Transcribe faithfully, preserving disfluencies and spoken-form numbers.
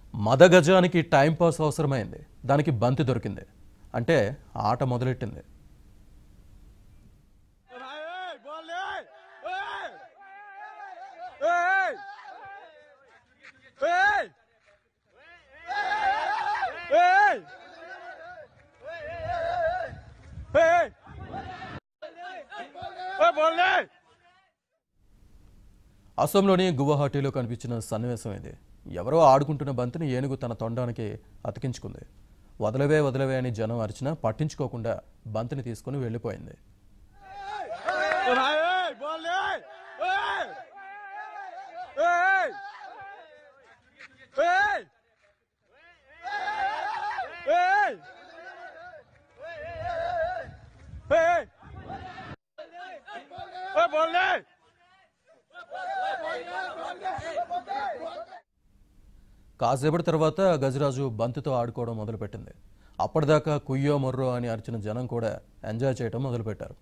మదగజానికి time pass అవసరమైంది. దానికి బంతి దొరికింది. అంటే ఆట మొదలెట్టింది. అసోంలోని గువాహటీలో కనిపించిన సన్నివేశం ఇది. ఎవరో ఆడుకుంటున్న బంతిని ఏనుగు తన తొండానికి అతికించుకుంది. వదలవే వదలవే అని జనం అరిచినా పట్టించుకోకుండా బంతిని తీసుకుని వెళ్ళిపోయింది. కాసేపటి తర్వాత గజరాజు బంతితో ఆడుకోవడం మొదలుపెట్టింది. అప్పటిదాకా కుయ్యో మొర్రో అని అరిచిన జనం కూడా ఎంజాయ్ చేయడం మొదలుపెట్టారు.